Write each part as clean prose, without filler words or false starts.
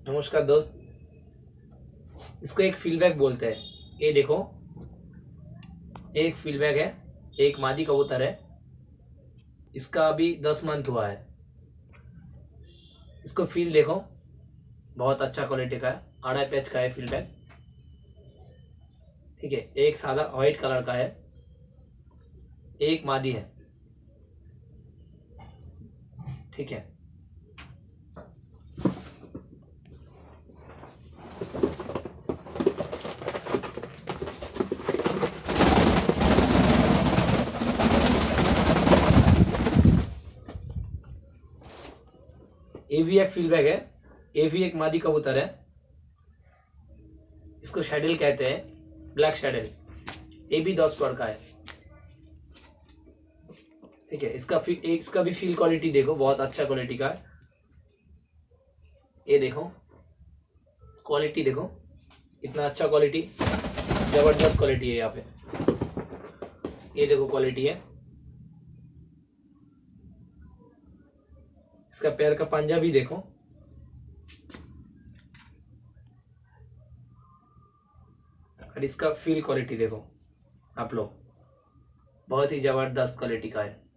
नमस्कार दोस्त। इसको एक फीडबैक बोलते हैं। ये देखो, एक फीडबैक है, एक मादी कबूतर है। इसका अभी 10 मंथ हुआ है। इसको फील देखो, बहुत अच्छा क्वालिटी का है, 2.5 का है फीडबैक। ठीक है, एक सादा व्हाइट कलर का है, एक मादी है। ठीक है, ये भी एक फीडबैक है, ये भी एक मादी कबूतर है। इसको शैडल कहते हैं, ब्लैक शैडल। ये भी 10 पर का है। ठीक है, इसका भी फील क्वालिटी देखो, बहुत अच्छा क्वालिटी का है। ये देखो, क्वालिटी देखो, इतना अच्छा क्वालिटी, जबरदस्त क्वालिटी है यहाँ पे। ये देखो क्वालिटी है। इसका पैर का पंजा भी देखो, और इसका फील क्वालिटी देखो आप लोग, बहुत ही जबरदस्त क्वालिटी का है।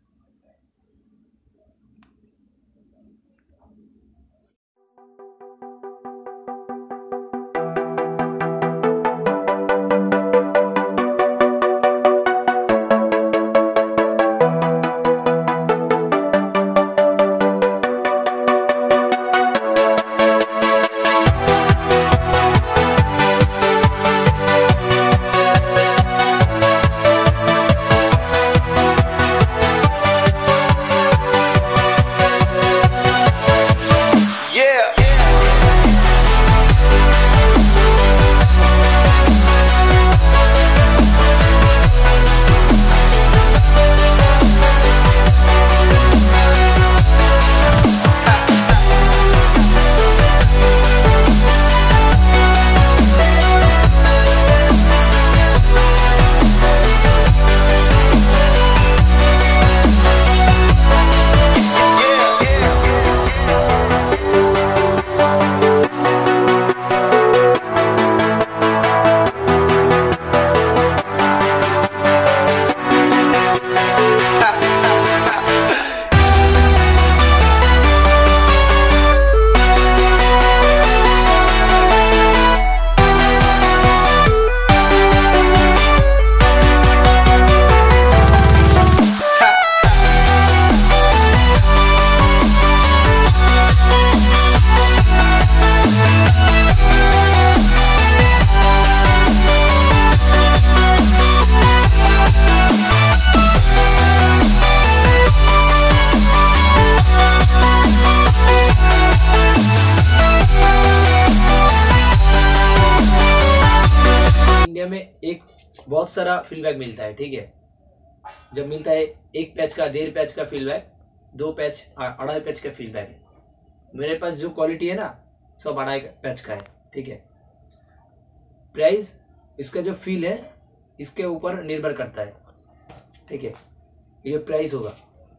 इंडिया में एक बहुत सारा फीडबैक मिलता है। ठीक है, जब मिलता है 1 पैच का, 1.5 पैच का फीडबैक, 2 पैच, 2.5 पैच का फीडबैक है। मेरे पास जो क्वालिटी है ना, सब 2.5 पैच का है। ठीक है, प्राइस इसका जो फील है इसके ऊपर निर्भर करता है। ठीक है, ये प्राइस होगा,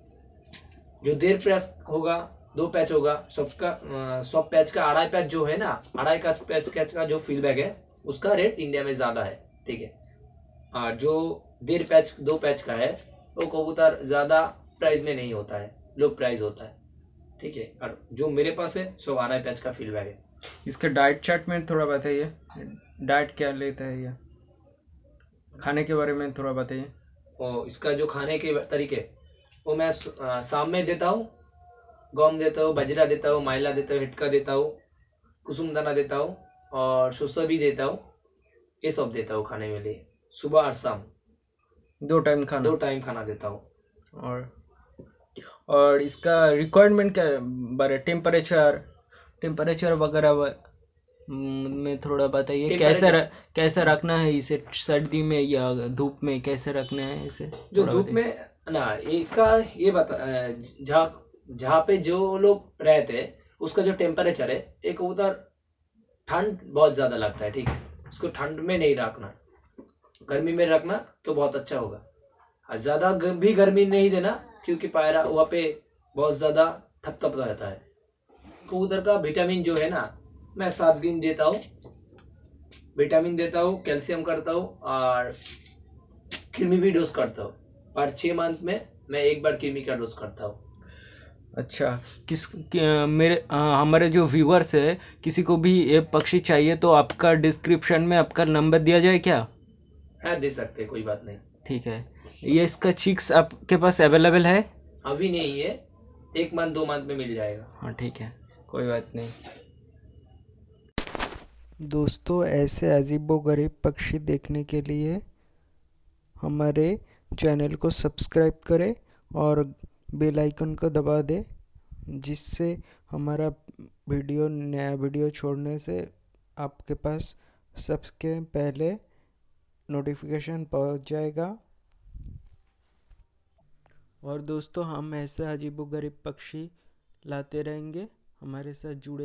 जो 1.5 पैच होगा, 2 पैच होगा, सब पैच का 2.5 पैच जो है ना, 2.5 पैच का जो फीडबैक है उसका रेट इंडिया में ज्यादा है। ठीक है, जो 1.5 पैच, 2 पैच का है वो कबूतर ज्यादा प्राइस में नहीं होता है, लो प्राइस होता है। ठीक है, और जो मेरे पास है सब 2.5 पैच का फीडबैक है। इसके डाइट चार्ट में थोड़ा बताइए, डाइट क्या लेता है या खाने के बारे में थोड़ा बताइए। और इसका जो खाने के तरीके, वो मैं शाम में देता हूँ, गम देता हूँ, बजरा देता हूँ, माइला देता हूँ, हिटका देता हूँ, कुसुम दाना देता हूँ, और सुस्सा भी देता हूँ। ये सब देता हूँ खाने में लिए, सुबह और शाम 2 टाइम खाना। 2 टाइम खाना देता हूँ। और इसका रिक्वायरमेंट क्या बारे, टेम्परेचर वगैरह में थोड़ा बताइए। कैसे रखना है इसे, सर्दी में या धूप में कैसे रखना है इसे? जो धूप में ना, ये इसका ये बता, जहाँ पे जो लोग रहते हैं उसका जो टेम्परेचर है, एक कबूतर ठंड बहुत ज्यादा लगता है। ठीक है, इसको ठंड में नहीं रखना, गर्मी में रखना तो बहुत अच्छा होगा। और ज्यादा भी गर्मी नहीं देना, क्योंकि पायरा वहाँ पे बहुत ज्यादा थपथप रहता है। कबूतर का विटामिन जो है ना, मैं 7 दिन देता हूँ, विटामिन देता हूँ, कैल्शियम करता हूँ और कृमि भी डोज करता हूँ। पर 6 मंथ में मैं एक बार कृमि का डोज करता हूँ। अच्छा, हमारे जो व्यूअर्स है, किसी को भी ये पक्षी चाहिए तो आपका डिस्क्रिप्शन में आपका नंबर दिया जाए क्या? हाँ, दे सकते, कोई बात नहीं। ठीक है। ये इसका चिक्स आपके पास अवेलेबल है? अभी नहीं है, 1 मंथ 2 मंथ में मिल जाएगा। हाँ ठीक है, कोई बात नहीं। दोस्तों, ऐसे अजीबोगरीब पक्षी देखने के लिए हमारे चैनल को सब्सक्राइब करें और बेल आइकन को दबा दें, जिससे हमारा नया वीडियो छोड़ने से आपके पास सबसे पहले नोटिफिकेशन पहुंच जाएगा। और दोस्तों, हम ऐसे अजीबोगरीब पक्षी लाते रहेंगे, हमारे साथ जुड़े